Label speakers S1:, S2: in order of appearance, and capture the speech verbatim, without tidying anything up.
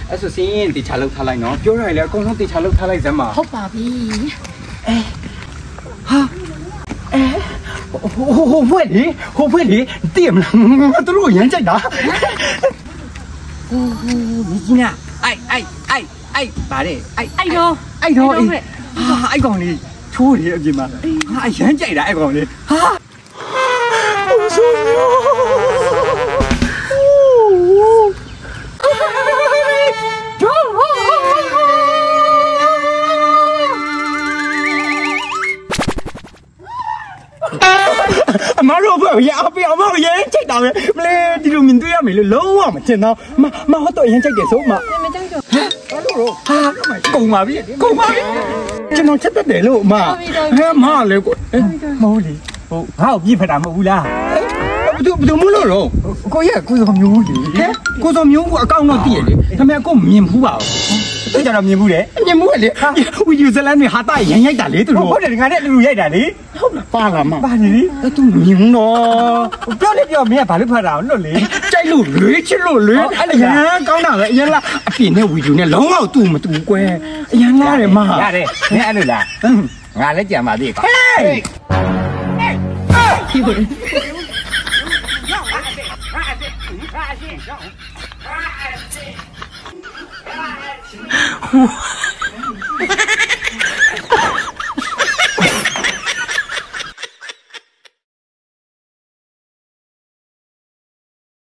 S1: အဲ့ဆိုစင်းရင်တေချာလောက်ထားလိုက်နော်ပြောရတယ်လေအကုန်လုံးတေချာလောက်ထားလိုက်စမ်းပါ
S2: ဟုတ်ပါပြီ
S1: အဲဟာအဲဟိုဟိုဘွဲ့လေဟိုဘွဲ့လေတည်မလားငါတို့ရမ်းကြိုက်တာဟိုဟိုဒီကြီးနာအိုက်အိုက်အိုက်အိုက်ပါလေအိုက်
S2: အိုက်တော့
S1: အိုက်တော့ဟာအိုက်ကောင်လေးချိုးတယ်အပြင်မှာဟာရမ်းကြိုက်တာအိုက်ကောင်လေးဟာဘုဆိုမျိုးအမတို့ဘယ်ရအဖေအမတို့ရမ်းကြိုက်တာပဲမလဲဒီလိုမြင်တွေ့ရမယ်လို့လုံးဝမထင်တော့မမဟုတ်တော့ရမ်းကြိုက်တယ်ဆိုမ
S2: မကြိုက်တော့
S1: ဘာလို့လို့ဟာကုန်ပါပြီကုန်ပါပြီကျွန်တော်ချက်တတ်တယ်လို့အမဟဲ့မလေကိုမဟုတ်လေဟုတ်ငါ့ကိုပြစ်ဖက်တာမဟုတ်ဘူးလားဘယ်သူဘယ်သူမလို့တော့ကိုရကိုစောမျိုးလေဟဲ့ကိုစောမျိုးကအကောင့်တော့တည်ရလေဒါပေမဲ့ကိုမြင်ဘူးပါဘူးသူကြတော့မြင်ဘူးလေမြင်ဘူးလေဝီဒီယိုဇလန်တွေဟာတာရမ်းရိုက်တာလေသူတို့ဟုတ်တယ်ငါနဲ့လူလူရိုက်တာလေဟုတ်လားပါလားမပါလေအဲ့သူမြင်တော့ပြောလေပြောမင်းကဘာလို့ဖတ်တာလွတ်လေကြိုက်လို့လွေးချစ်လို့လွေးအဲ့ဒါရမ်းကောင်းတာပဲအရင်လားအပြင်နဲ့ဝီဒီယိုနဲ့လုံးဝတူမတူကွယ်အရင်လားတယ်မရတယ်နင်းအဲ့လိုလားငါလည်းကြံပါသေးကွာဟေးဟေး